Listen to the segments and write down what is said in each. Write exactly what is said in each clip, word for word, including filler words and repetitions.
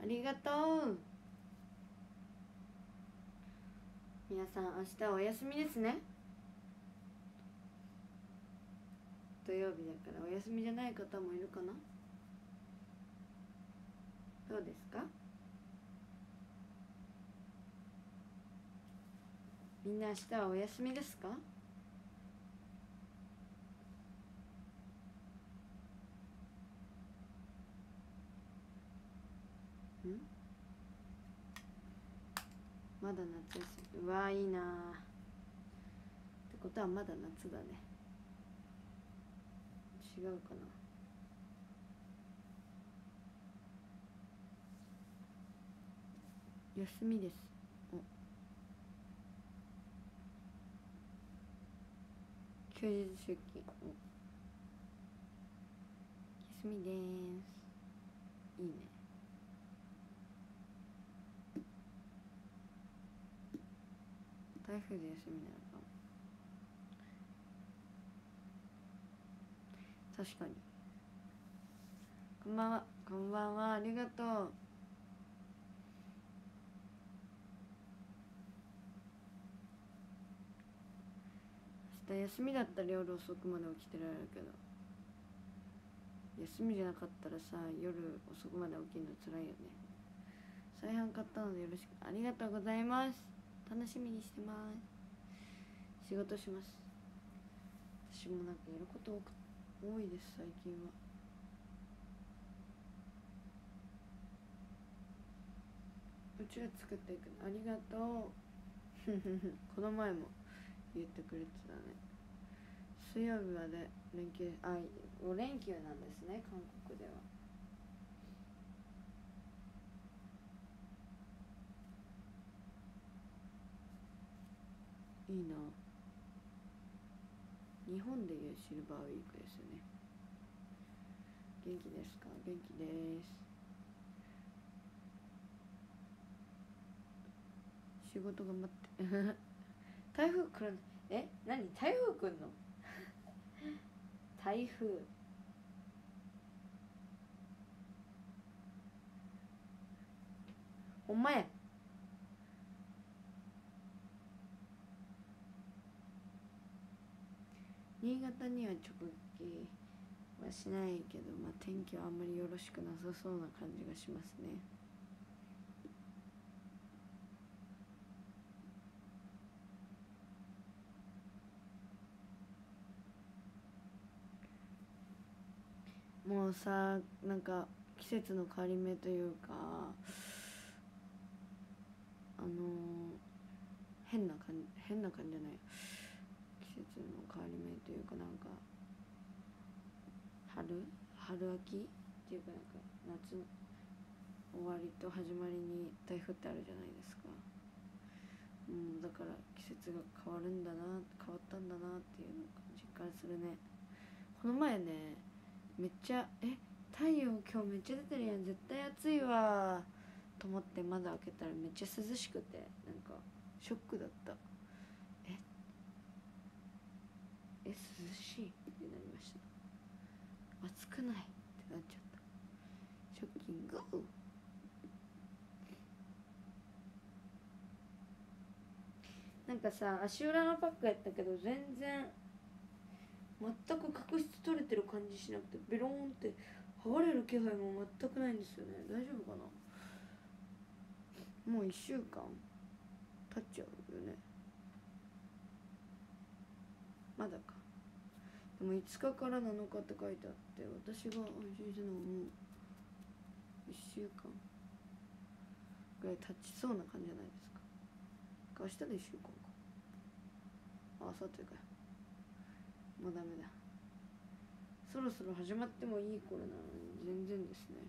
ありがとう。皆さん明日はお休みですね。土曜日だからお休みじゃない方もいるかな。どうですか。みんな明日はお休みですか。んまだ夏休み。うわーいいなー。ってことはまだ夏だね。違うかな。休みです。お休日出勤。お休みでーす。いいね。台風で休みなのかも。確かに。こんばんは。こんばんは。ありがとう。明日休みだったら夜遅くまで起きてられるけど、休みじゃなかったらさ、夜遅くまで起きるの辛いよね。再販買ったのでよろしく。ありがとうございます。楽しみにしてます。仕事します。私もなんかやること多いです最近は。うちが作っていくの。ありがとう。この前も言ってくれてたね。水曜日まで連休、あ、ご連休なんですね、韓国では。いいな。日本でいうシルバーウィークですよね。元気ですか。元気です。仕事頑張って台風来るの。え、何台風来んの台風。ほんまや。新潟には直撃はしないけど、まあ、天気はあんまりよろしくなさそうな感じがしますね。もうさ、なんか季節の変わり目というか、あのー、変な感じ変な感じじゃない、季節の変わり目というか、なんか春春秋っていうか、なんか夏の終わりと始まりに台風ってあるじゃないですか。うん、だから季節が変わるんだな、変わったんだなっていうのを実感するね。この前ね、めっちゃえ太陽今日めっちゃ出てるやん、絶対暑いわと思って窓開けたらめっちゃ涼しくて、なんかショックだった。ええ涼しいってなりました。暑くないってなっちゃった。ショッキング。なんかさ、足裏のパックやったけど全然全く角質取れてる感じしなくて、ベローンって剥がれる気配も全くないんですよね。大丈夫かな。もういっしゅうかん経っちゃうよね。まだか。でもいつかからなのかって書いてあって、私が安心してるのはもういっしゅうかんぐらい経ちそうな感じじゃないですか。明日でいっしゅうかんか。あさってかよ。もうダメだ。そろそろ始まってもいい頃なのに全然ですね。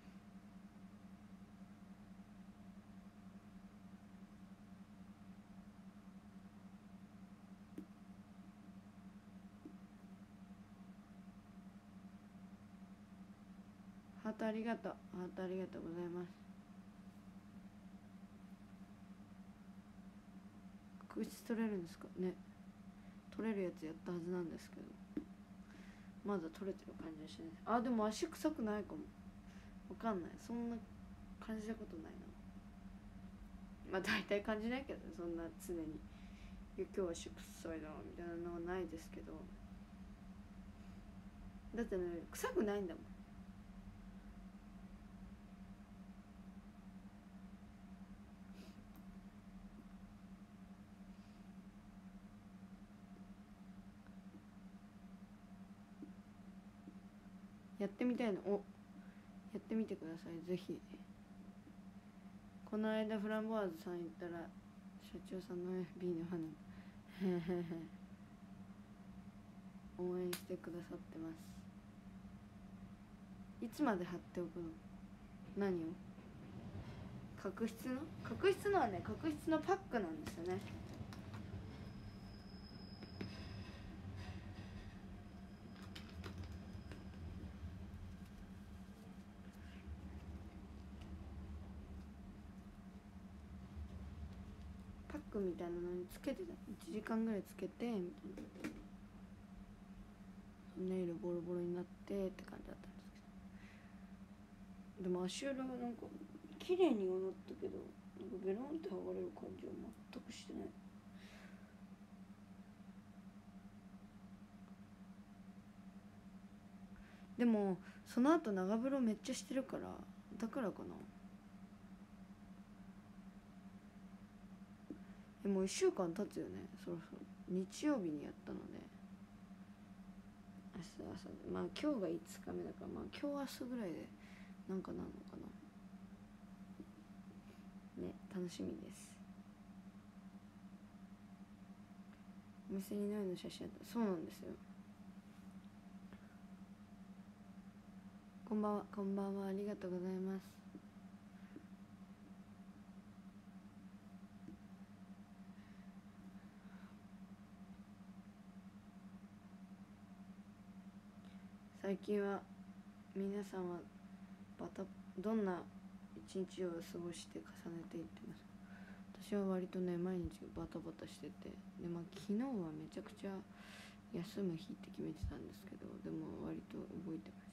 ハートありがとう。ハートありがとうございます。角質取れるんですかね。取れるやつやったはずなんですけど、まだ取れてる感じはしない。あ、でも足臭くないかも。わかんない。そんな感じたことないな。まあ大体感じないけど、そんな常に今日は祝祭だみたいなのはないですけど、だってね臭くないんだもん。やってみたいの、おやってみてくださいぜひ。この間フランボワーズさん行ったら社長さんの エフビー の花応援してくださってます。いつまで貼っておくの？何を？角質の角質のはね、角質のパックなんですよね。パックみたいなのにつけてた。いちじかんぐらいつけてみたいな、ネイルボロボロになってって感じだったんですけど、でも足裏がなんか綺麗にはなったけど、なんかベロンって剥がれる感じは全くしてない。でもその後長風呂めっちゃしてるから、だからかな。えもういっしゅうかん経つよね、そろそろ。日曜日にやったので明日朝で、まあ今日がいつかめだから、まあ今日明日ぐらいでなんかなのかなね、楽しみです。お店にノイの写真あった。そうなんですよ。こんばんは、こんばんは、ありがとうございます。最近は皆さんはバタどんな一日を過ごして重ねていってます？私は割とね毎日バタバタしてて、でまあ昨日はめちゃくちゃ休む日って決めてたんですけど、でも割と動いてました。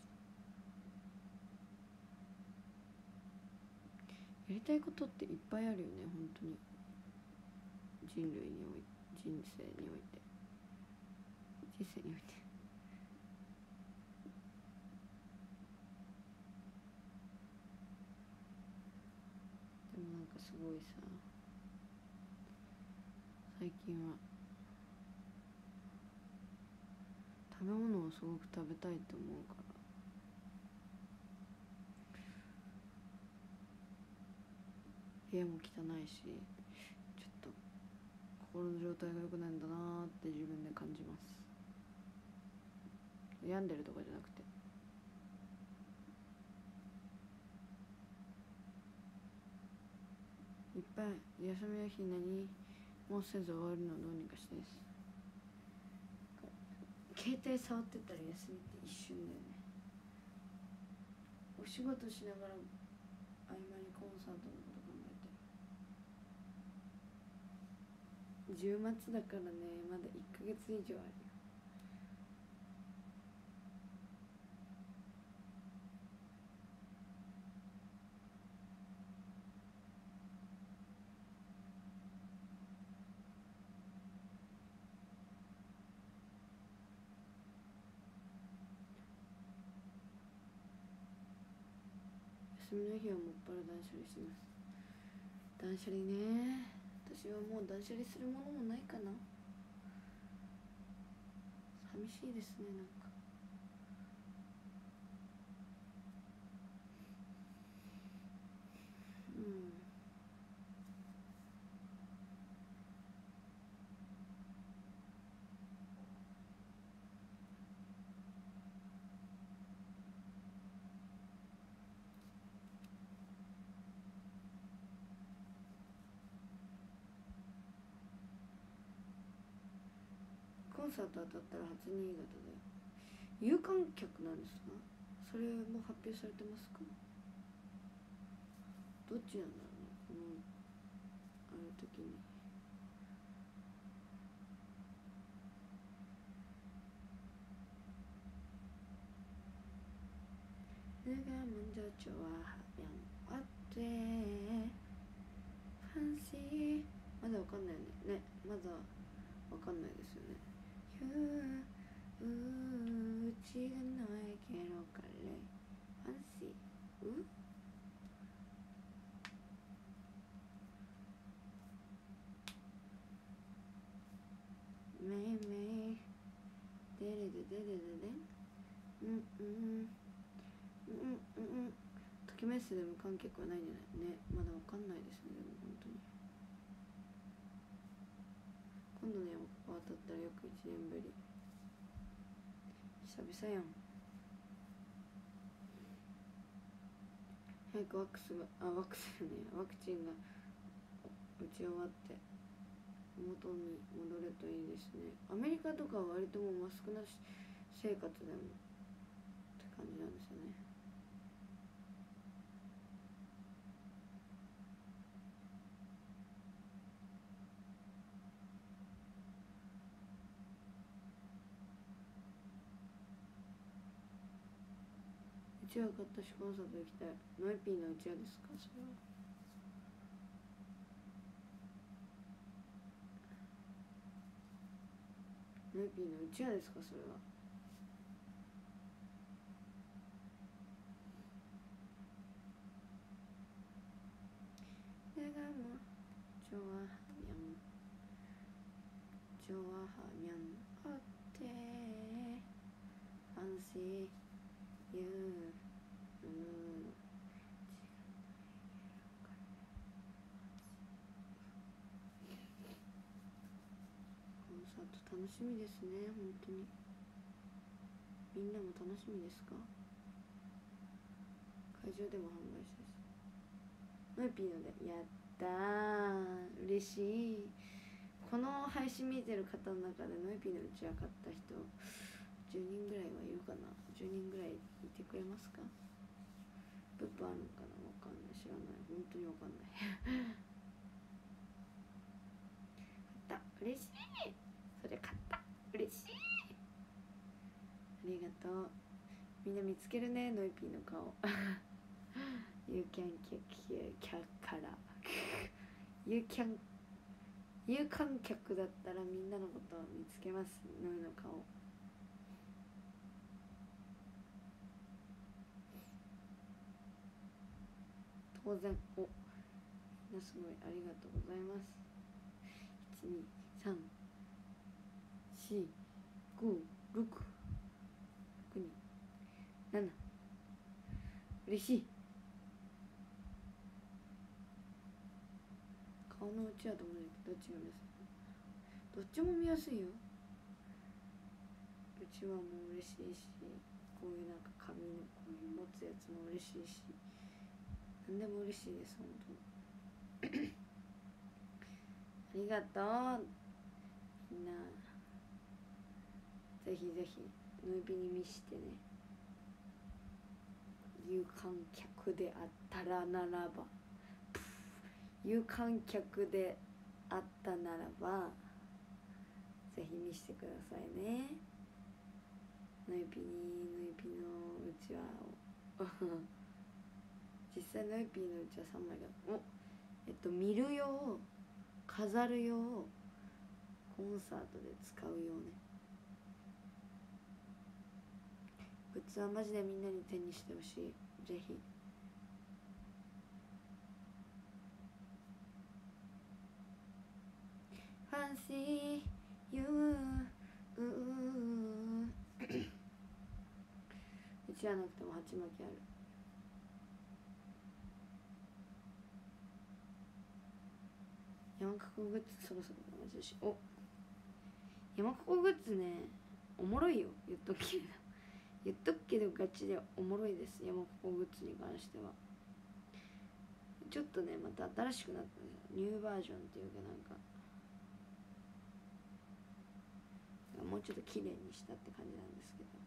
やりたいことっていっぱいあるよね、本当に。人類において、人生において人生においてでもなんかすごいさ、最近は食べ物をすごく食べたいと思うから、部屋も汚いし、ちょっと心の状態が良くないんだなーって自分で感じます。病んでるとかじゃなくて、いっぱい休みの日何もうせず終わるのどうにかしてです。携帯触ってたら休みって一瞬だよね。お仕事しながら合間にコンサートのこと考えてる。じゅうがつだからね、まだいっかげつ以上あるよ。休みの日はもっぱら断捨離します。断捨離ね、私はもう断捨離するものもないかな。寂しいですね、なんか。うん。コンサート当たったら初新潟だよ。有観客なんですか？それも発表されてますか？どっちなんだろうね、このある時に。내가먼저좋아하면어쩌 てファンシーまだわかんないよね。ね、まだわかんないですよね。ううちがないけどカレーファンシーうめいめいデレデデレデデうんうんうんうんうんときめっせで無観客はないんじゃないね。まだわかんないですね。でも本当に今度ね当たったらよくいちねんぶり久々やん。早くワックスがあワックスよねワクチンが打ち終わって元に戻るといいですね。アメリカとかは割ともうマスクなし生活でもって感じなんですよね。うちわ買ったしコンサート行きたい。ノイピーのうちわですかそれは。ノイピーのうちわですかそれは。내가뭐좋아하면 좋아하면 어때 fancy you 음,コンサート楽しみですね。本当にみんなも楽しみですか。会場でも販売してますノイピーのでやったー嬉しい。この配信見てる方の中でノイピーのうちわ買った人じゅうにんぐらいはいるかな。じゅうにんぐらいいてくれますか。物販あるのかなわかんない知らない本当にわかんない買った嬉しいそれ買った嬉しいありがとう。みんな見つけるねノイピーの顔You can kick から有観有観客だったらみんなのことを見つけます。ノイの顔当然。おみんなすごいありがとうございます。いちにさんよんごろくろくになな嬉しい。顔のうちわともねどっちが見やすい。どっちも見やすいよ。うちわも嬉しいしこういうなんか紙のこういう持つやつも嬉しいし何でも嬉しいです本当にありがとうみんな。ぜひぜひノイピに見してね。有観客であったらならば有観客であったならばぜひ見してくださいね。ノイピにノイピのうちわを実際ノイピーのうちわさんまいがおえっと見る用飾る用コンサートで使う用ね。グッズはマジでみんなに手にしてほしい。ぜひファンシーユーううちわなくても鉢巻きある。山かこグッズそろそろマジでしお山かこグッズねおもろいよ言っとくけど言っとくけどガチでおもろいです。山かこグッズに関してはちょっとねまた新しくなったんですよ。ニューバージョンっていうかなんかもうちょっと綺麗にしたって感じなんですけど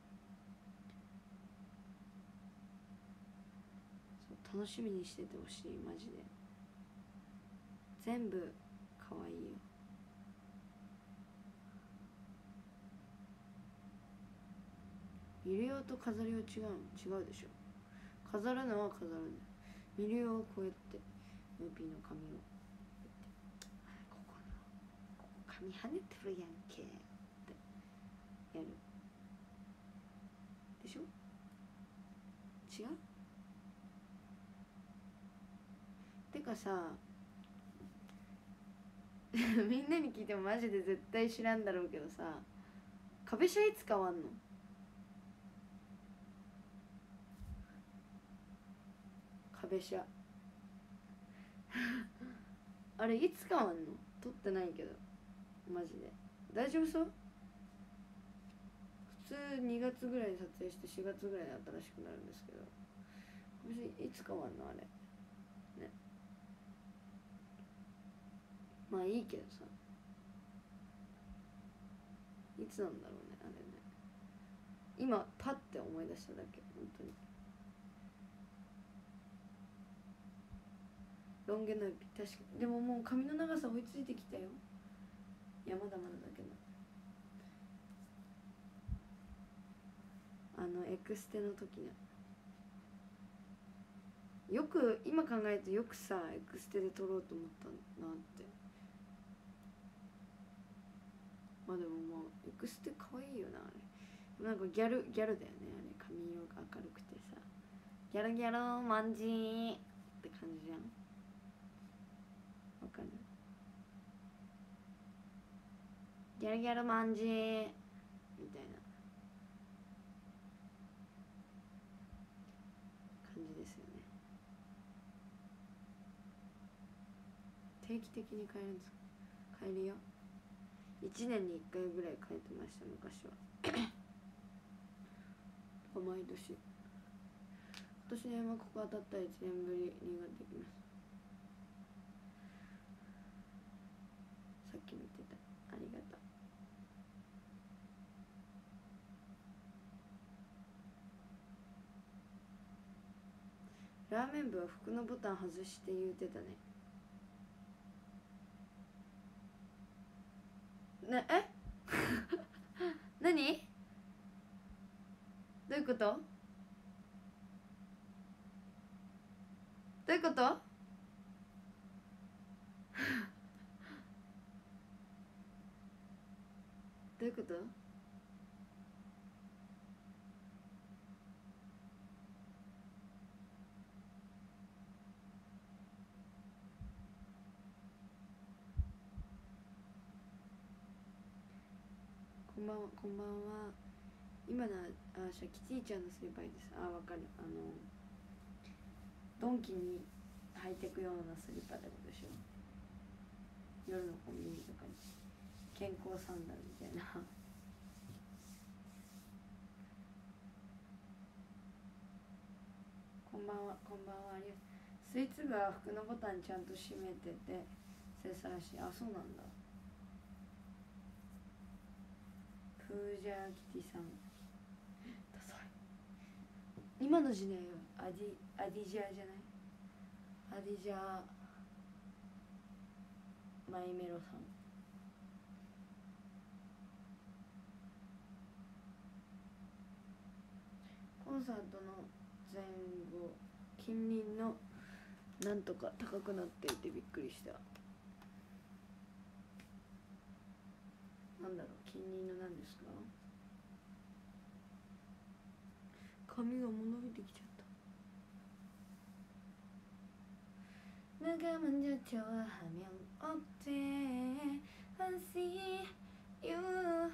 そう楽しみにしててほしいマジで。全部かわいいよ。見る用と飾り用違うの違うでしょ。飾るのは飾るんだよ。 見るよこうやってムーピーの髪をここのここ髪跳ねてるやんけってやるでしょ。違うてかさみんなに聞いてもマジで絶対知らんだろうけどさ、壁車いつ変わんの？壁車あれいつ変わんの？撮ってないけどマジで大丈夫そう？普通にがつぐらいに撮影してしがつぐらいに新しくなるんですけど、いつ変わんのあれね。まあいいけどさ、いつなんだろうねあれね。今パッて思い出しただけ。本当にロン毛のエピ、確かに。でももう髪の長さ追いついてきたよ。いやまだまだだけど、あのエクステの時ね、よく今考えるとよくさエクステで撮ろうと思ったなって。まあでももうエクステ可愛いよなあれ。なんかギャルギャルだよねあれ。髪色が明るくてさ、ギャルギャルマンジーって感じじゃん。わかる？ギャルギャルマンジーみたいな感じですよね。定期的に変えるんですか？変えるよ。いちねんにいっかいぐらい変えてました昔は毎年。今年の山ここ当たったらいちねんぶりにができます。さっきも言ってた。ありがとう。ラーメン部は服のボタン外して言うてたね。ねえ何どういうこと？どういうこと？どういうこと？こんばんは。こんばんは。今のあシャキティちゃんの先輩です。あ、わかる。あのドンキに履いてくようなスリッパってことでしょ。夜のコンビニとかに健康サンダルみたいなこんばんは。こんばんは。ありがとう。スイーツ部は服のボタンちゃんと閉めててセサらしい。あ、そうなんだ。プージャーキティさんダサい。今の時代はアディアディジャーじゃない？アディジャーマイメロさん。コンサートの前後近隣のなんとか高くなっていてびっくりした。なんだろう、近隣の何ですか？髪がもう伸びてきちゃった。내가 먼저 좋아하면 어때? I see you.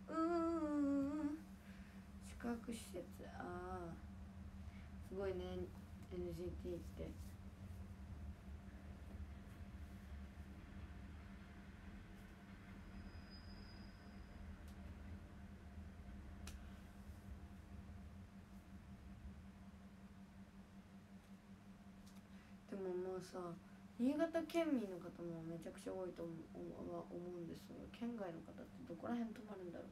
宿泊施設、ああすごいね エヌジーティー って。でももうさ、新潟県民の方もめちゃくちゃ多いと思う思うんですよ。県外の方ってどこら辺泊まるんだろう。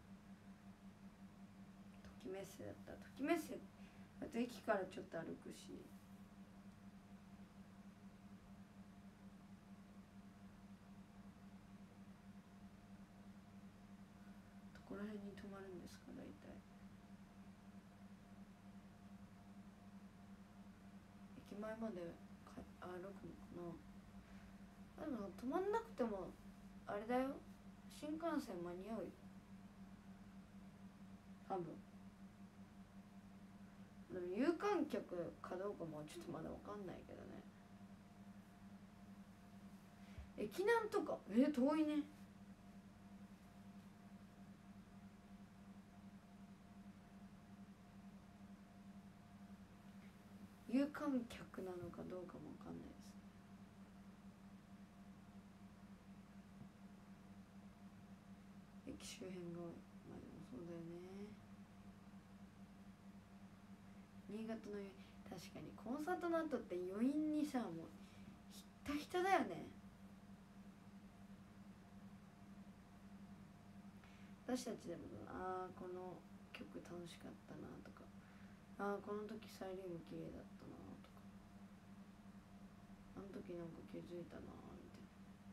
ときめっせだったら、ときめっせあと駅からちょっと歩くし、どこら辺に泊まるんですか大体。駅前まで歩くのかな。でも止まんなくてもあれだよ、新幹線間に合うよ多分。でも有観客かどうかもちょっとまだ分かんないけどね。駅南とかえ遠いね。有観客なのかどうかも分かんないですね。駅周辺が多い。まあでもそうだよね。新潟の確かにコンサートの後って余韻にさ、もうひったひただよね。私たちでもああこの曲楽しかったなとか、ああこの時サイリウム綺麗だったなとか、あの時なんか気づいたなみたいな。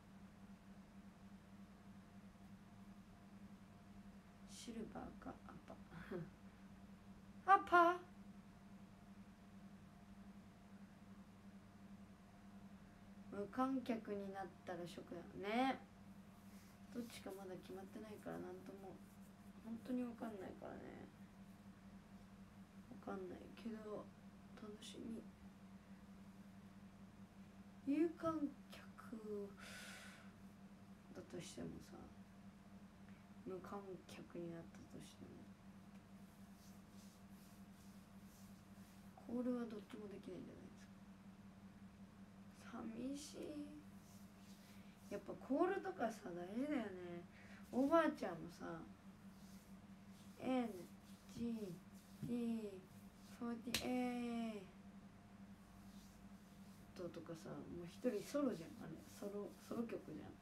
シルバーかアパアパ無観客になったらショックだよね。どっちかまだ決まってないからなんとも本当に分かんないからね。分かんないけど楽しみ。有観客だとしてもさ、無観客になったとしてもコールはどっちもできないんじゃないですか。寂しい。やっぱコールとかさ大事だよね。おばあちゃんもさ エヌジーディーフォーティエイト とかさ、もう一人ソロじゃん。あれソロソロ曲じゃん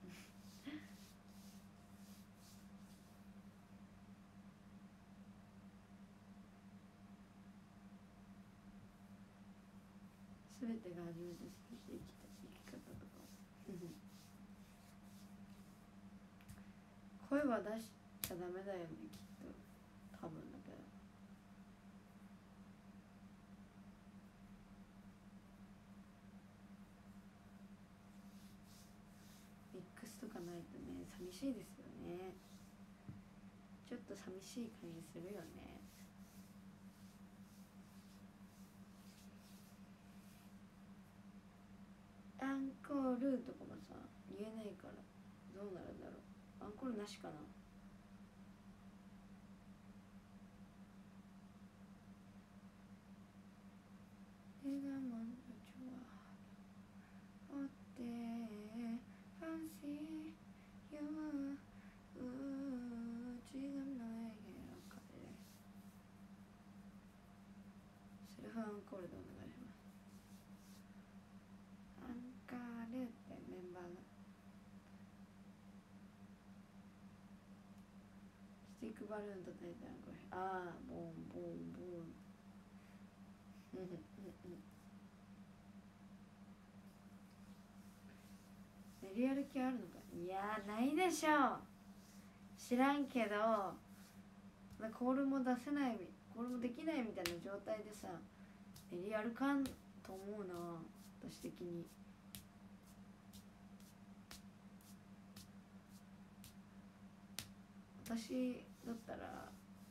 全てが初めてして生きた生き方とか声は出しちゃダメだよねきっと、多分だけど。ミックスとかないとね寂しいですよね。ちょっと寂しい感じするよね。アンコールとかもさ言えないからどうなるんだろう。アンコールなしかな。映画もんのちはおってファンシーよう지금너에게로갈래。セルフアンコールでお願いします。アンカールってメンバーがスティックバルーンと大体これああボンボンボン練り歩きあるのか。いやーないでしょう。知らんけどコールも出せない、コールもできないみたいな状態でさ練り歩かんと思うな私的に。私だったら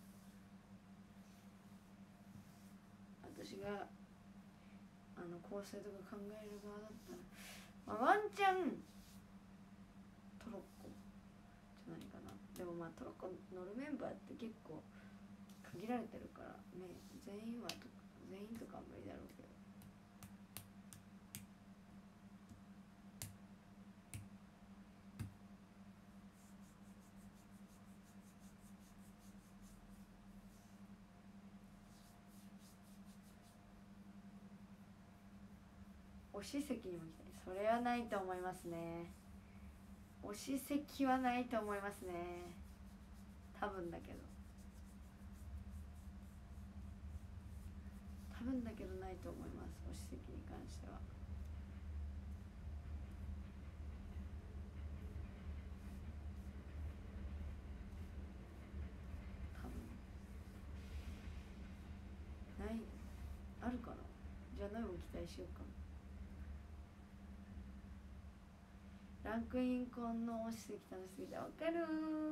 私があの構成とか考える側だったら、まあ、ワンチャントロッコじゃないかな。でもまあトロッコ乗るメンバーって結構限られてるからね、全員はと全員とかは無理だろうけど。押し席にも来たい。それはないと思いますね。押し席はないと思いますね多分だけど。多分だけどないと思います。押し席に関しては多分ない。あるかな。じゃあないも期待しようかな。 ランクインコンの押し席楽しすぎてわかるー。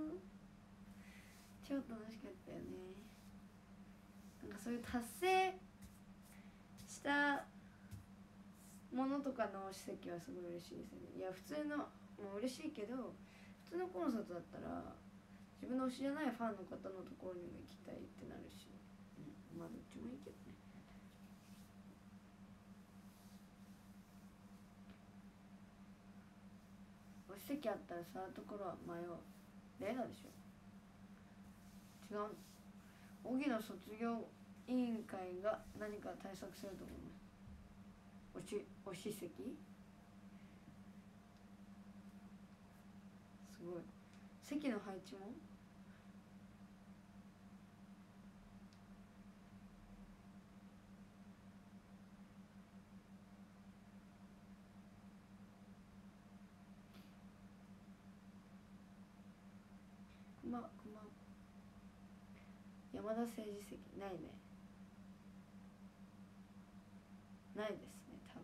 超楽しかったよね。なんかそういう達成したものとかの押し席はすごい嬉しいですよね。いや普通のもう嬉しいけど、普通のコンサートだったら自分の推しじゃないファンの方のところにも行きたいってなるし、うん、まあどっちもいいけどね。押し席あったら座るところは迷う。レナでしょ。違う。荻野卒業委員会が何か対策すると思います。押し押し席すごい。席の配置もくまくま山田政治席ないね。ないですね多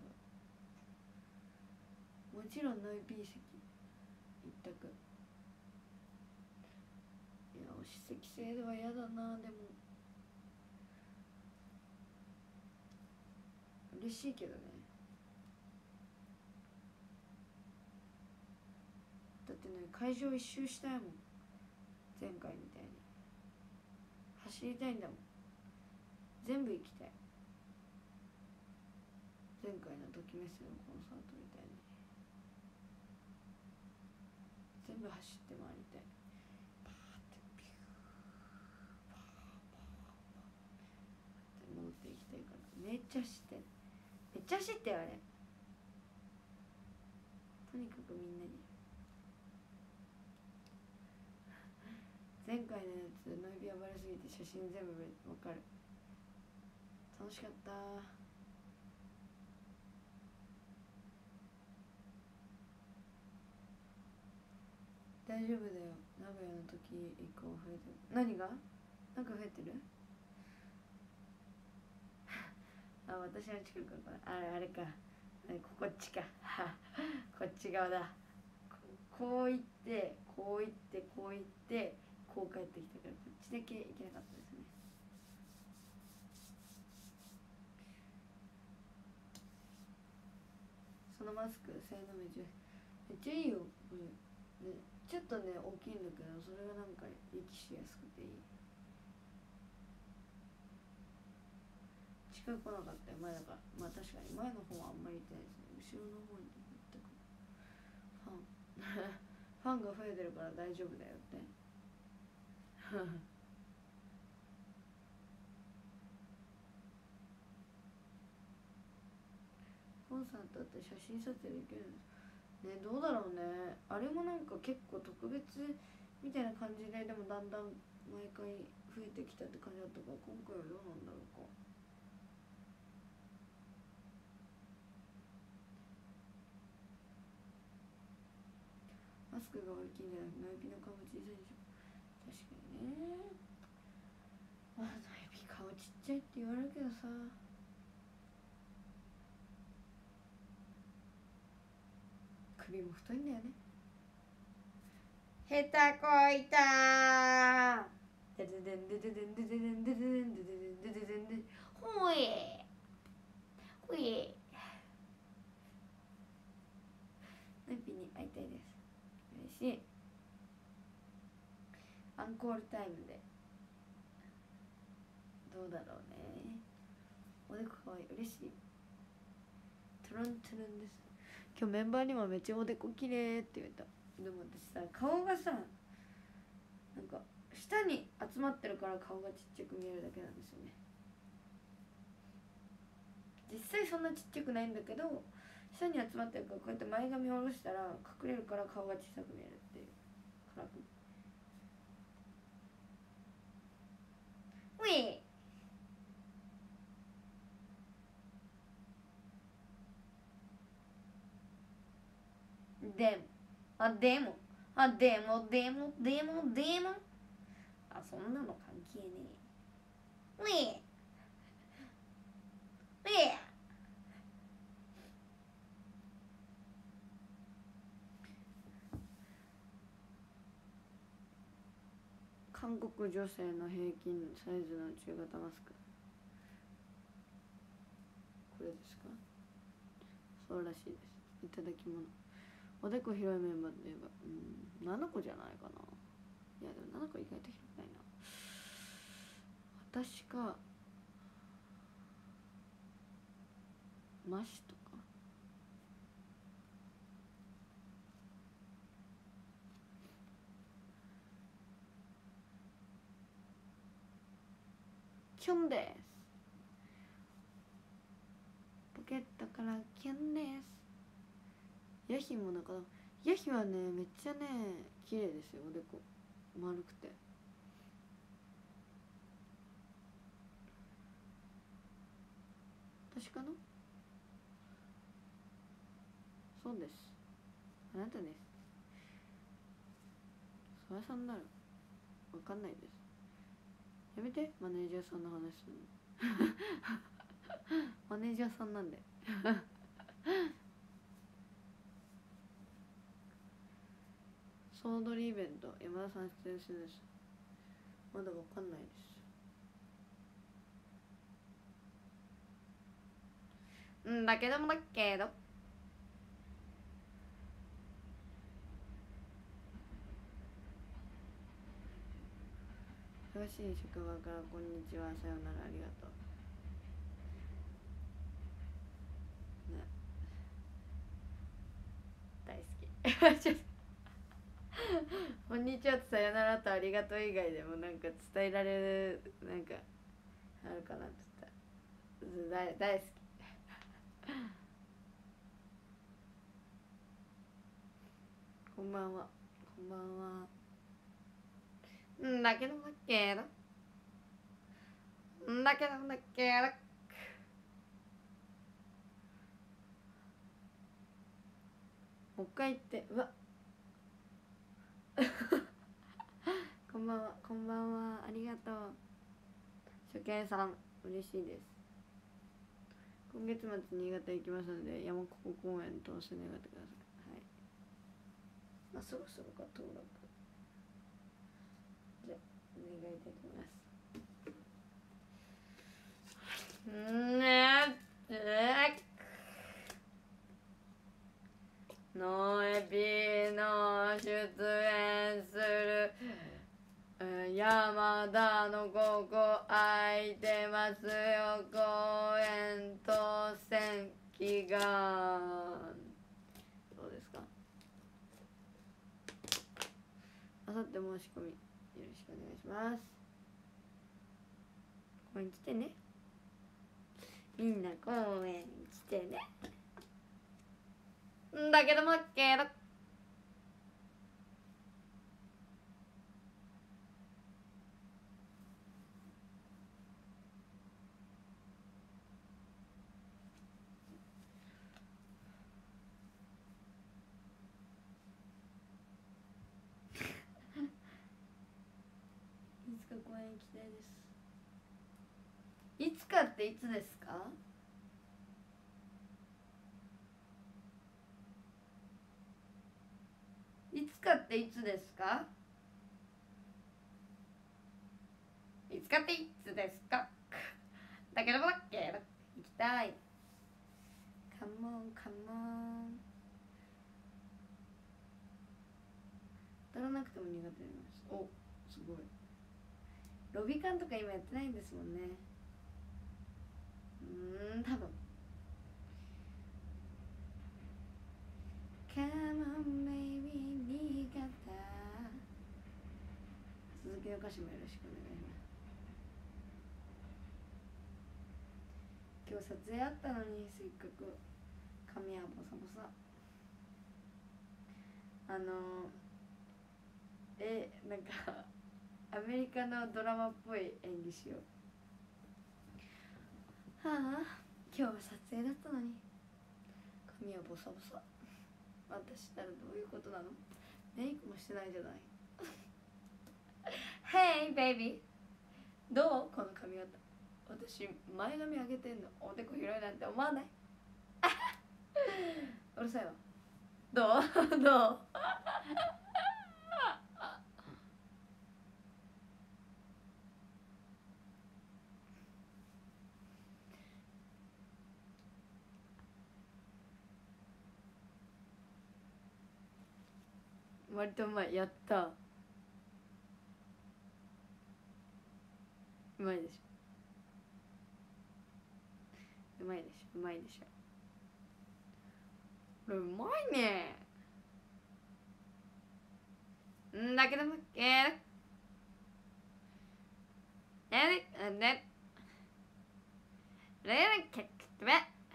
分。もちろんノイビー席一択。いや押し席制では嫌だな。でも嬉しいけどね。だってね会場一周したいもん。前回みたいに走りたいんだもん。全部行きたい。前回のときめすのコンサートみたいに全部走って回りたい。パーってピューパーパーパーって戻っていきたいから。めっちゃ走ってめっちゃ走ってあれ。とにかくみんなに前回のやつノイビー暴れすぎて写真全部わかる。楽しかった。大丈夫だよ。名古屋の時以降増えてる。何がなんか増えてるあ、私の近くか。あれあれか。こっちかこっち側だ。こう行ってこう行ってこう行ってこう帰ってきたから、こっちだけ行けなかったですね。そのマスク性能めっちゃめっちゃいいよこれ、ね、ちょっとね大きいんだけど、それがなんか息しやすくていい。近く来なかったよ前だから。まあ確かに前の方はあんまり行ってないですね。後ろの方に行ったかファンファンが増えてるから大丈夫だよってコンサートって写真撮影できるんですね。どうだろうね。あれもなんか結構特別みたいな感じで、でもだんだん毎回増えてきたって感じだったから、今回はどうなんだろうか。マスクが大きいんじゃなくてノイビーの顔が小さいでしょ。確かにね。まあノイビー顔ちっちゃいって言われるけどさ、首も太いんだよね。下手こいたー。でででんでででんでででんでででんでででででんでほえほえ。ノイビーに会いたいです。嬉しい。アンコールタイムでどうだろうね。おでこかわいい。嬉しい。トゥルントゥルンです。今日メンバーにもめっちゃおでこきれいって言われた。でも私さ顔がさなんか下に集まってるから顔がちっちゃく見えるだけなんですよね。実際そんなちっちゃくないんだけど、下に集まってるからこうやって前髪を下ろしたら隠れるから顔が小さく見えるっていう。からくウィーでもあでもあでもでもでもでもあそんなの関係ねえ。ウィーウィー韓国女性の平均サイズの中型マスク、これですか？そうらしいです。いただき物。おでこ広いメンバーといえば、うん、ななこじゃないかな。いやでもななこ意外と広くないな。私かマシとか。キョンです。ポケットからキョンです。ヤヒもだから、ヤヒはねめっちゃね綺麗ですよ。おでこ丸くて。私かな？そうです。あなたです。そやさんならわかんないです。やめてマネージャーさんの話するのマネージャーさんなんで総取りイベント山田さん出演するです。まだわかんないです。うんだけどもだけど詳しい職場からこんにちはさよならありがとう、ね、大好きこんにちはとさよならとありがとう以外でもなんか伝えられるなんかあるかなって言ったら大大好きこんばんはこんばんは。んだけどだけどんだけどだけどもう一回言って。うわこんばんはこんばんはありがとう。初見さん嬉しいです。今月末新潟行きますので山ここ公園通して願ってください。はい、まあそろそろか登録じゃあお願いいたします。んねえのエビの出演する山田のここ空いてますよ公園当選祈願どうですか？あさって申し込みよろしくお願いします。公園来てね。みんな公園来てね。んだけどもけどいつか公園行きたいです。いつかっていつですか？いつかっていつですか？いつかっていつですか？だけどもだけど行きたい。カモンカモン。当たらなくても苦手になります。おすごい。ロビカンとか今やってないんですもんね。うーん多分。Come on baby 新潟。続きの歌詞もよろしくお願いします。今日撮影あったのにせっかく髪はボサボサ。あのえなんかアメリカのドラマっぽい演技しよう。はあ今日は撮影だったのに髪はボサボサ。私ったらどういうことなの？メイクもしてないじゃないHey baby どうこの髪型。私前髪上げてんの。おでこ広いなんて思わないうるさいわ。どうどう割とうまい。やった。うまいでしょ。うまいでしょ。うまいでしょ。これうまいね。んだけどもけーえねねねねけってべ。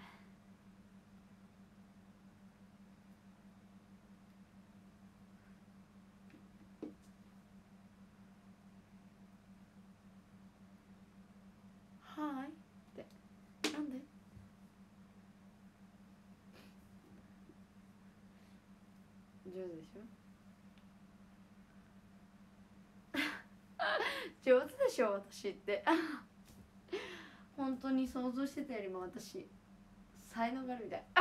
はーいってなんで上手でしょ。上手でしょ私って本当に想像してたよりも私才能があるみたい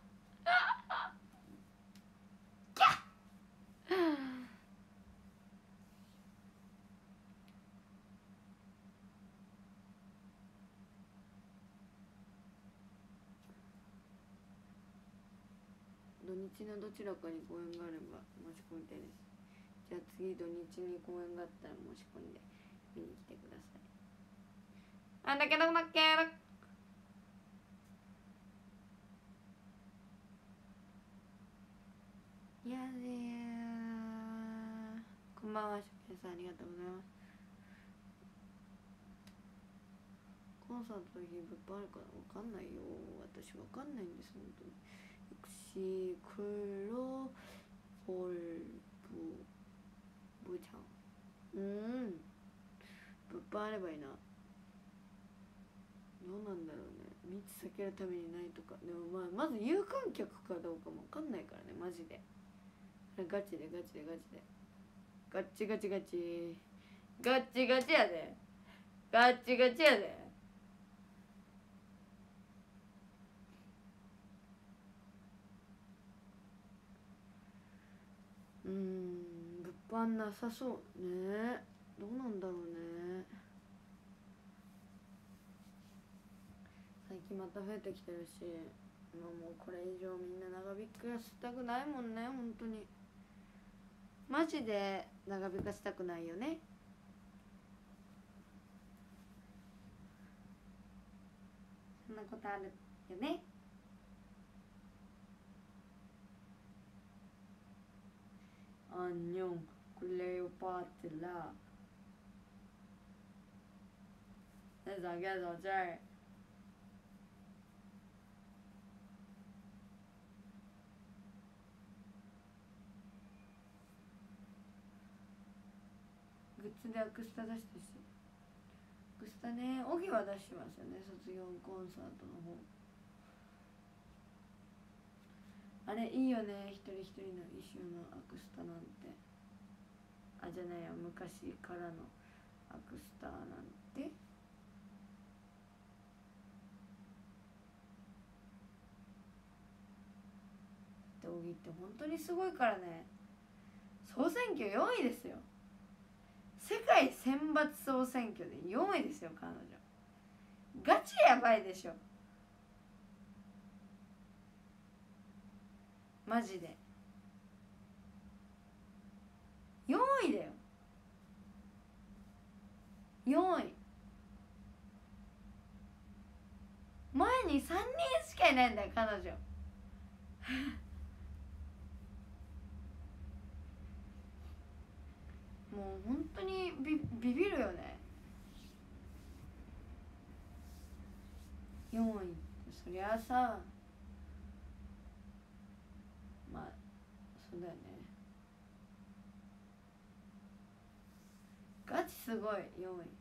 土日のどちらかに公演があれば申し込みたいです。じゃあ次土日に公演があったら申し込んで見に来てください。あんだけどだっけやでー。こんばんは、しょけさんありがとうございます。コンサートの日物販あるかな、わかんないよ。私わかんないんです本当に。シクロホルブブちゃん、うん物販あればいいな。どうなんだろうね。密避けるためにないとか。でもまあまず有観客かどうかもわかんないからねマジで。ガチでガチでガチでガチガチガチガチガチやで。ガチガチやで。うーん物販なさそうね。どうなんだろうね。最近また増えてきてるし、今もうこれ以上みんな長引かしたくないもんね本当に。マジで長引かしたくないよね。そんなことあるよね。アンニョンクレオパテラ那咋该走这儿。グッズでアクスタ出してし、アクスタね、オギは出してますよね、卒業コンサートの方。あれいいよね、一人一人の衣装のアクスタなんて。あ、じゃないや、昔からのアクスタなんて。オギって本当にすごいからね。総選挙よんいですよ。世界選抜総選挙でよんいですよ彼女。ガチやばいでしょマジで。よんいだよ。よんい。前にさんにんしかいないんだよ彼女もう本当にビビビるよね。よんいそりゃあさ、まあそうだよね。ガチすごいよん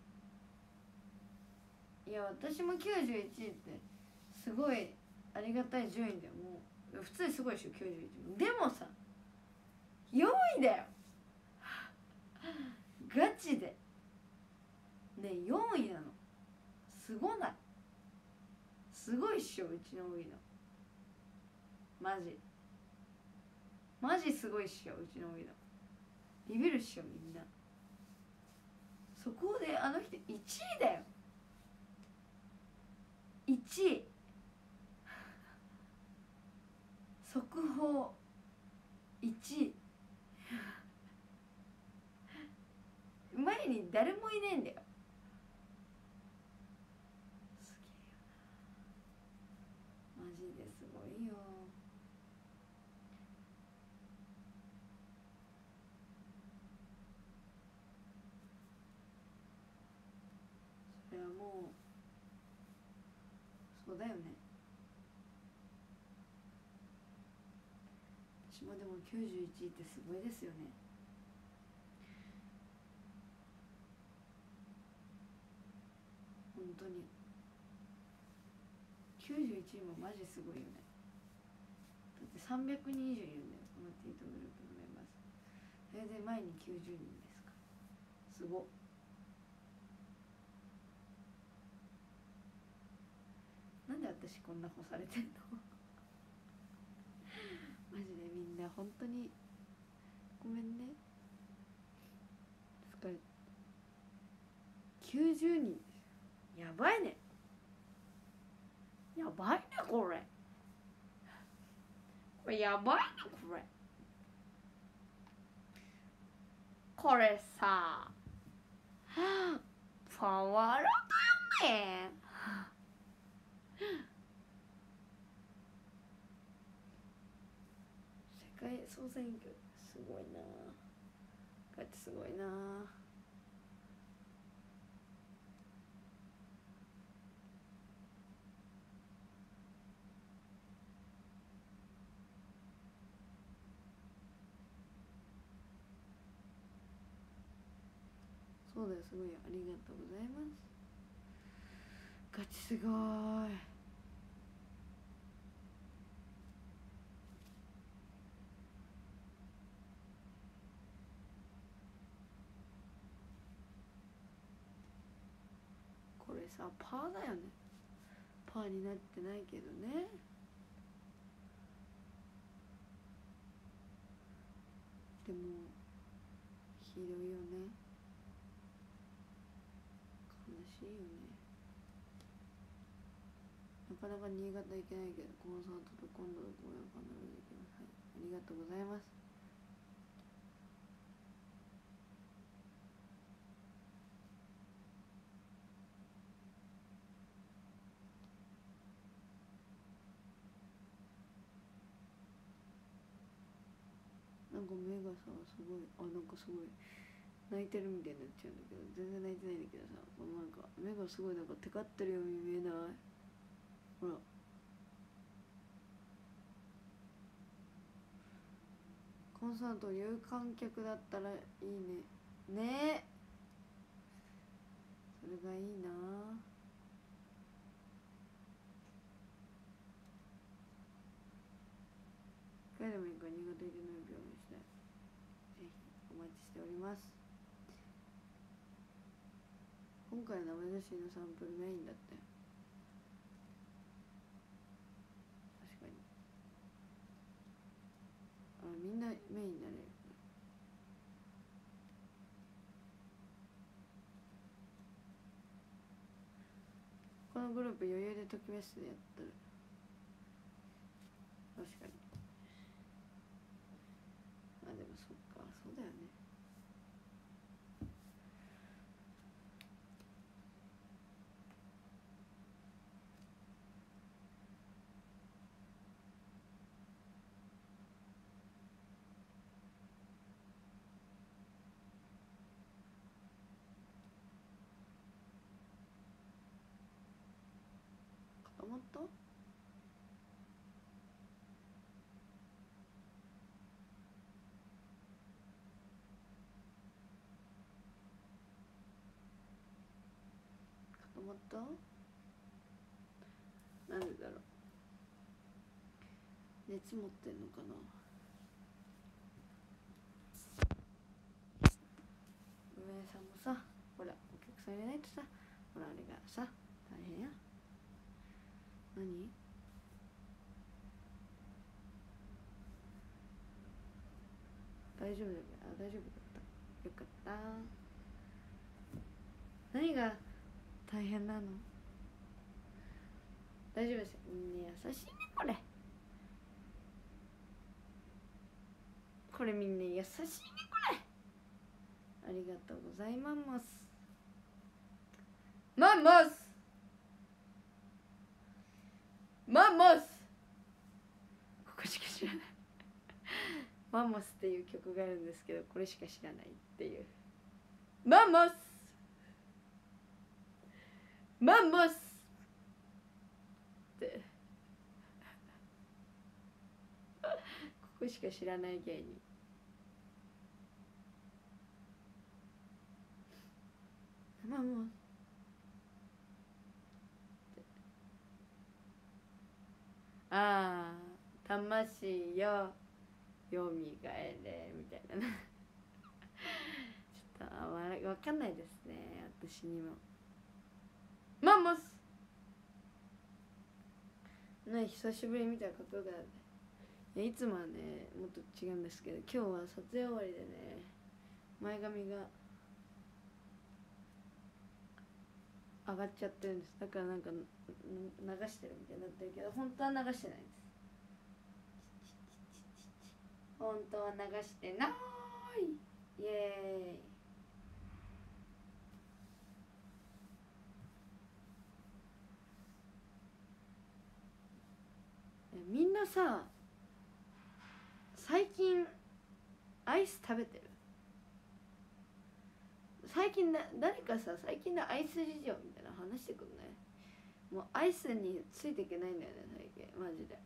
い。いや私もきゅうじゅういちいってすごいありがたい順位だよ。もう普通にすごいでしょきゅうじゅういち。でもさよんいだよガチでね。よんいなのすごない？すごいっしょうちの多いの。マジマジすごいっしょうちの多いの。ビビるっしょみんな。そこであの人いちいだよ。いちい速報いちいに誰もいねえんだよ。すげえよな、マジですごいよ。それはもうそうだよね。私もでもきゅうじゅういちいってすごいですよね。本当にきゅうじゅういちいもマジすごいよね。だってさんびゃくにん以上いるんだよ、このティートグループのメンバーさん。それで前にきゅうじゅうにんですか。すごっ。なんで私こんな干されてんのマジでみんな本当にごめんね。疲れきゅうじゅうにんです。やばいね、やばいねこれ。これやばいねこれ。これさパワーロだよね。世界総選挙すごいな、ガチすごいな。そうだよ、すごいよ、ありがとうございます。ガチすごい。これさパーだよね。パーになってないけどね。でもひどいよね、悲しいよね。なかなか新潟行けないけどコンサートと今度の公演必ず行きます。はい、ありがとうございます。なんか目がさすごい、あ、なんかすごい泣いてるみたいになっちゃうんだけど、全然泣いてないんだけどさ、このなんか目がすごいなんかテカってるように見えない？ほら、コンサート有観客だったらいいね。ねえ、それがいいな。一回でもいいから新潟行けない病院したい。ぜひお待ちしております。今回の生写真のサンプルメインだって。確かに、あ、みんなメインになれる。このグループ余裕でときめしでやってる。確かに。あ、でもそっか、そうだよね。固まった？固まった？なんでだろう、熱持ってんのかな。運営さんもさ、ほらお客さんいないとさ、ほらあれがさ大変や。何？大丈夫だけど、あ、大丈夫だった、よかった。何が大変なの？大丈夫ですよ、みんな優しいね。これこれみんな優しいね。これありがとうございますマンモスマンモスここしか知らないマンモスっていう曲があるんですけどこれしか知らないっていうマンモスマンモスってここしか知らない芸人マンモスああ魂よよみがえれみたいなちょっとあわわかんないですね私にもマンモスね久しぶりに見たらかっこよくなっていやいつもはねもっと違うんですけど今日は撮影終わりでね前髪が上がっちゃってるんですだからなんか流してるみたいになってるけど本当は流してないです本当は流してないイエーイみんなさ最近アイス食べてる最近だ誰かさ最近のアイス事情みたいな話してくんないもうアイスについていけないんだよね最近マジで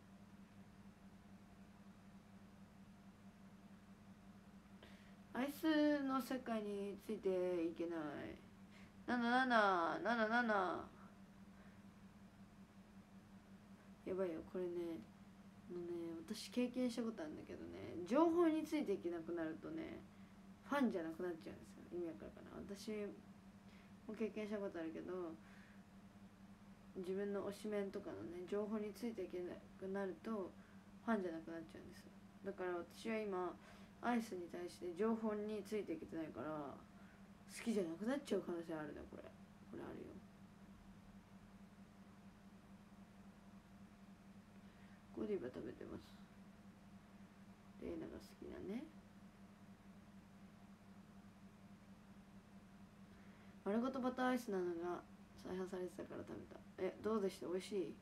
アイスの世界についていけないななななななななやばいよこれねもうね私経験したことあるんだけどね情報についていけなくなるとねファンじゃなくなっちゃうんですよ意味わかるかな私も経験したことあるけど自分の推しメンとかのね情報についていけなくなるとファンじゃなくなっちゃうんですよだから私は今アイスに対して情報についていけてないから好きじゃなくなっちゃう可能性あるねこれこれあるよゴディバ食べてますレイナが好きなね丸ごとバターアイスなのが再販されてたから食べたえどうでした美味しい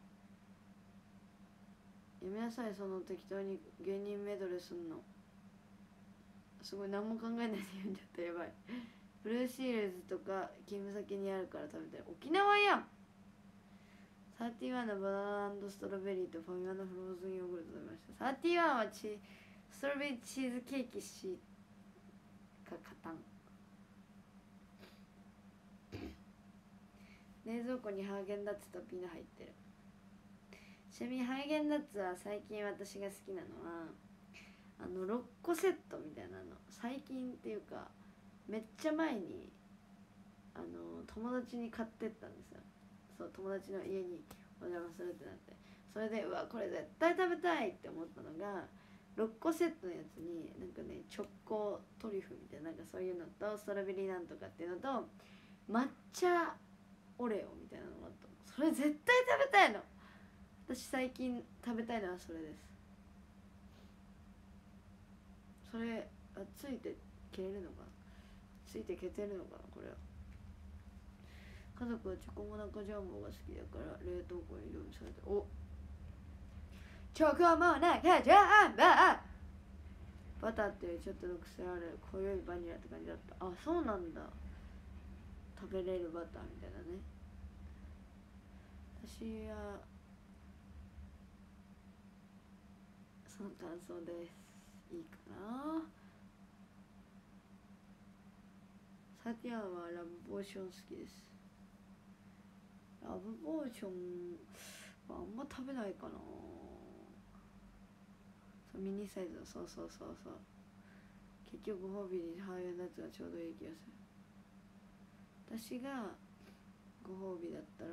やめなさいその適当に芸人メドレーすんのすごい何も考えないで読んじゃったやばいブルーシールズとか勤務先にあるから食べたい沖縄やんサーティワンのバナナ&ストロベリーとファミマのフローズンヨーグルト食べましたサーティワンはチストロベリーチーズケーキしか勝たん冷蔵庫にハーゲンダッツとピノ入ってるちなみにハーゲンダッツは最近私が好きなのはあのろっこセットみたいなの最近っていうかめっちゃ前にあの友達に買ってったんですよそう友達の家にお邪魔するってなってそれでうわこれ絶対食べたいって思ったのがろっこセットのやつになんかねチョコトリュフみたいななんかそういうのとストロベリーなんとかっていうのと抹茶オレオみたいなのがあったのそれ絶対食べたいの私最近食べたいのはそれですそれあついて消えるのかついて消せるのかなこれは家族はチョコモナカジャンボが好きだから冷凍庫に常備されておチョコモナカジャンボバターっていうちょっとの癖ある濃いバニラって感じだったあそうなんだ食べれるバターみたいなね私はその感想ですいいかなサティアンはラブポーション好きですラブポーションはあんま食べないかなそうミニサイズのそうそうそうそう結局ご褒美にハーゲンダッツがちょうどいい気がする私がご褒美だったら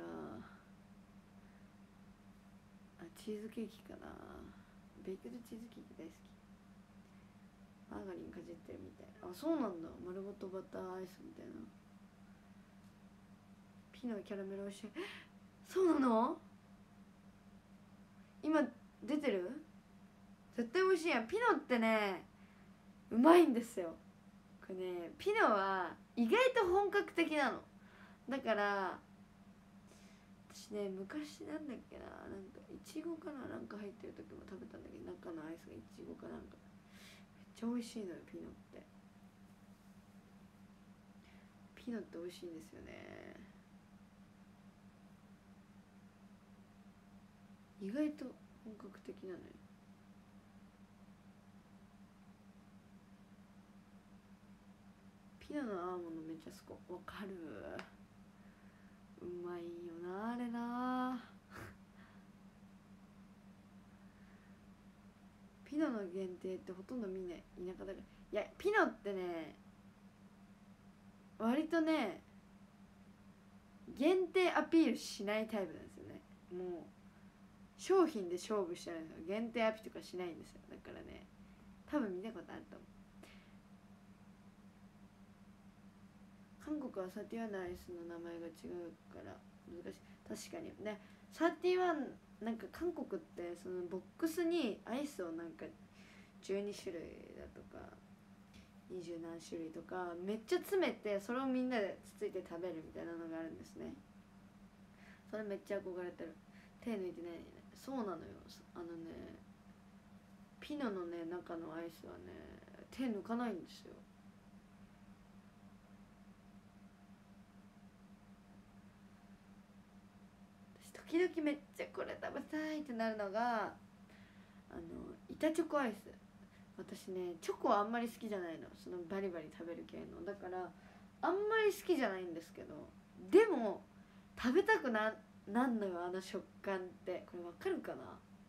あチーズケーキかなベイクドチーズケーキ大好きマーガリンかじってるみたいあそうなんだ丸ごとバターアイスみたいなピノキャラメルおいしいそうなの今出てる絶対美味しいやんピノってねうまいんですよここれねピノは意外と本格的なのだから私ね昔なんだっけななんかいちごかななんか入ってる時も食べたんだけど中のアイスがいちごかなんかめっちゃ美味しいのよピノってピノって美味しいんですよね意外と本格的なのよピノのアーモンドめっちゃ好きわかるうまいよなあれなピノの限定ってほとんど見ない田舎だからいやピノってね割とね限定アピールしないタイプなんですよねもう商品で勝負してないんですよ限定アピとかしないんですよだからね多分見たことあると思う韓国はサーティワンのアイスの名前が違うから難しい確かにねサーティワンなんか韓国ってそのボックスにアイスをなんかじゅうに種類だとかにじゅう何種類とかめっちゃ詰めてそれをみんなでつついて食べるみたいなのがあるんですねそれめっちゃ憧れてる手抜いてないねそうなのよあのねピノのね中のアイスはね手抜かないんですよ時々めっちゃこれ食べたいってなるのがあの板チョコアイス私ねチョコはあんまり好きじゃないのそのバリバリ食べる系のだからあんまり好きじゃないんですけどでも食べたくななんのよあの食感ってこれわかるかな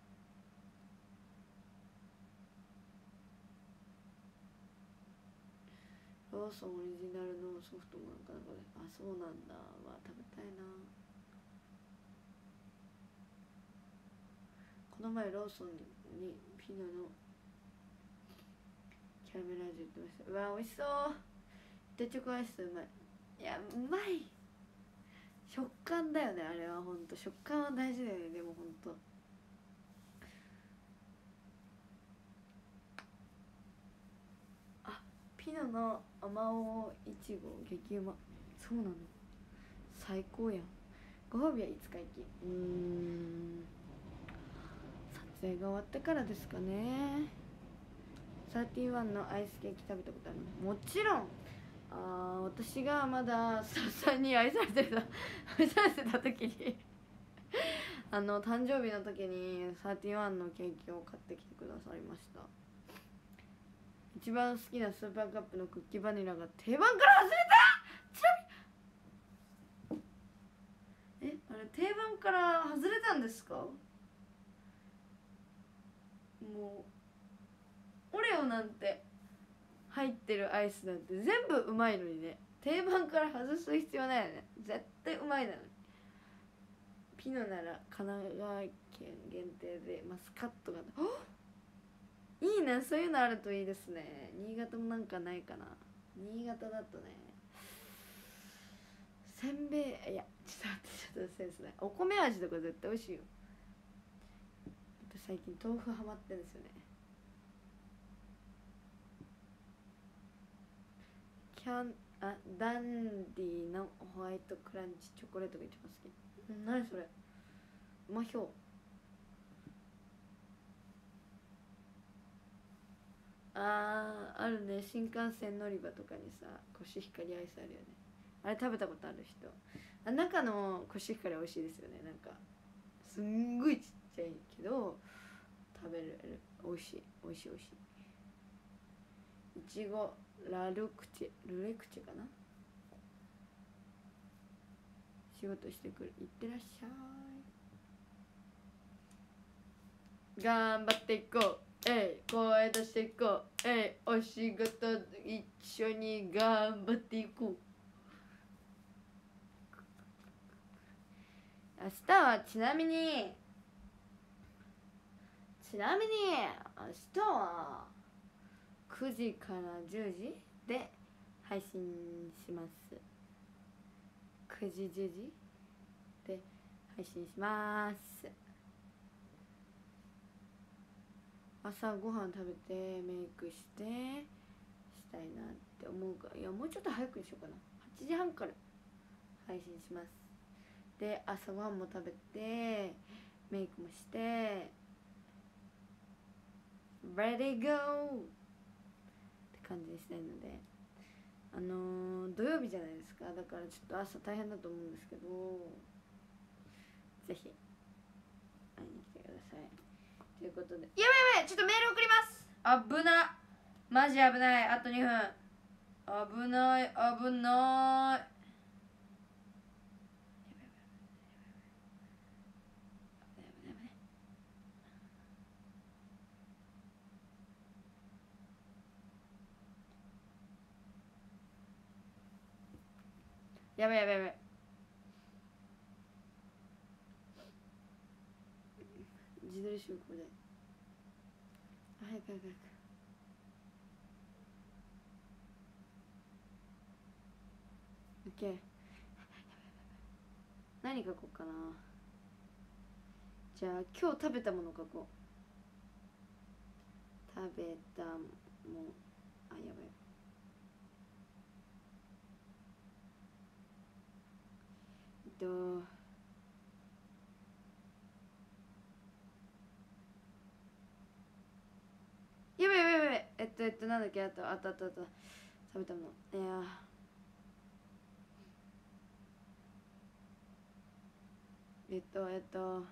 ローソンオリジナルのソフトもなんかなんかであそうなんだわ食べたいなこの前ローソンにピノのキャラメル味売ってましたうわ美味しそう板チョコアイスうまいいやうまい食感だよねあれはほんと食感は大事だよねでもほんとあピノのあまおういちご激うまそうなの最高やんご褒美はいつか行きうーん撮影が終わってからですかねサーティワンのアイスケーキ食べたことあるもちろんあ私がまだスタッフさんに愛されてた愛されてた時にあの誕生日の時にサーティワンのケーキを買ってきてくださいました一番好きなスーパーカップのクッキーバニラが定番から外れたちなみにえあれ定番から外れたんですかもうオレオなんて入ってるアイスなんて全部うまいのにね定番から外す必要ないよね絶対うまいなのにピノなら神奈川県限定でマスカットがいいねそういうのあるといいですね新潟もなんかないかな新潟だとねせんべいいやちょっと待ってちょっとセンスないお米味とか絶対美味しいよ最近豆腐ハマってるんですよねキャンあダンディのホワイトクランチチョコレートが一番好きん何それうまひょうあーあるね新幹線乗り場とかにさコシヒカリアイスあるよねあれ食べたことある人あ中のコシヒカリ美味しいですよねなんかすんごいちっちゃいけど食べれる美味しい美味しい美味しいいちごラルクチェルレクチェかな仕事してくるいってらっしゃい頑張っていこうえい声出していこうえいお仕事一緒に頑張っていこう明日はちなみにちなみに明日はくじからじゅうじで配信しますくじじゅうじで配信します朝ごはん食べてメイクしてししたいなって思うから、いやもうちょっと早くにしようかな。はちじはんから配信します。で朝ごはんも食べてメイクもしてレディーゴーって感じにしたいので、あのー、土曜日じゃないですか。だからちょっと朝大変だと思うんですけど、ぜひ会いに来てくださいということで。やばいやばい、ちょっとメール送ります。危な、マジ危ない。あとにふん。危ない危ない。やばいやばいやばい。自撮りしようこれで。早く早く早く。オッケー。何書こうかな。じゃあ今日食べたもの書こう。食べたもん、あ、やばい。えっとやばいやばいやばい。えっとえっとなんだっけ、あとあったあったあった。食べたもの、いやえっとえっと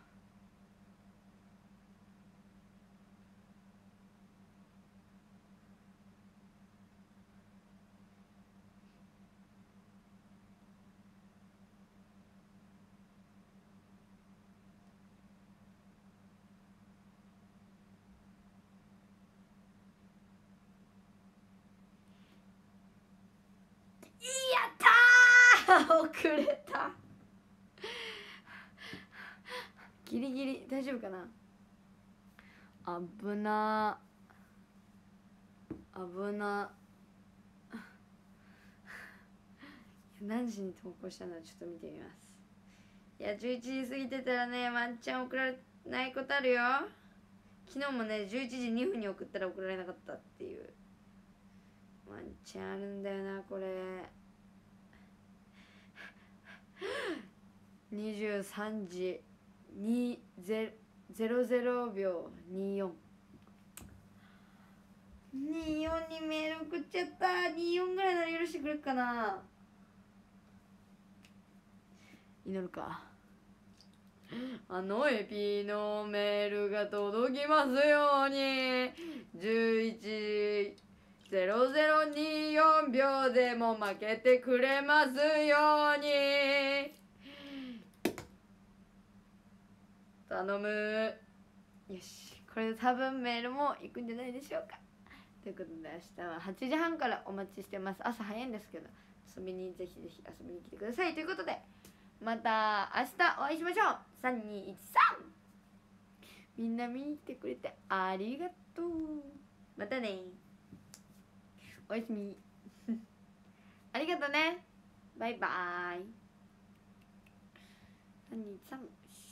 やったー遅れたギリギリ大丈夫かな。危な危な何時に投稿したのちょっと見てみます。いやじゅういちじ過ぎてたらねワンチャン送られないことあるよ。昨日もねじゅういちじにふんに送ったら送られなかったっていうワンチャンあるんだよなこれ。にじゅうさんじにじゅうびょうにじゅうよん にじゅうよんにメール送っちゃった。にじゅうよんぐらいなら許してくれるかな。祈るか。あのエピのメールが届きますように。じゅういちじぜろぜろにじゅうよんびょうでも負けてくれますように頼む。よし、これで多分メールも行くんじゃないでしょうか。ということで明日ははちじはんからお待ちしてます。朝早いんですけど遊びにぜひぜひ遊びに来てくださいということで、また明日お会いしましょう。さんにいちさん。みんな見に来てくれてありがとう。またね、おやすみありがとうね、バイバーイ。さんにいちさん。